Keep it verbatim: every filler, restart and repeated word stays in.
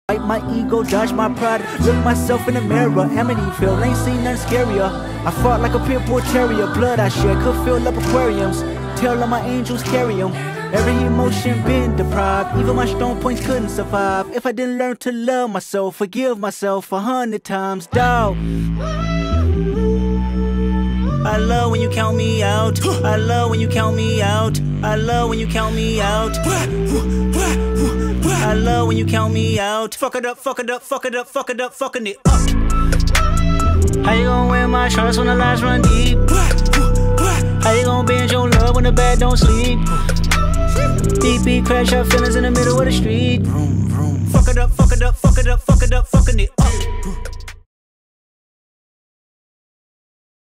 Fight my ego, dodge my pride. Look myself in the mirror, Amityville, ain't seen nothing scarier. I fought like a pit bull terrier, blood I shed could fill up aquariums. Tell all my angels carry them. Every emotion been deprived, even my strong points couldn't survive. If I didn't learn to love myself, forgive myself a hundred times, dawg. I love when you count me out. I love when you count me out. I love when you count me out. I love when you count me out. Fuck it up, fuck it up, fuck it up, fuck it up, fucking it up. How you gon' wear my trust when the lies run deep? How you gon' binge your love when the bed don't sleep? Deep beat, crash out feelings in the middle of the street. Fuck it up, fuck it up, fuck it up, fucking it up.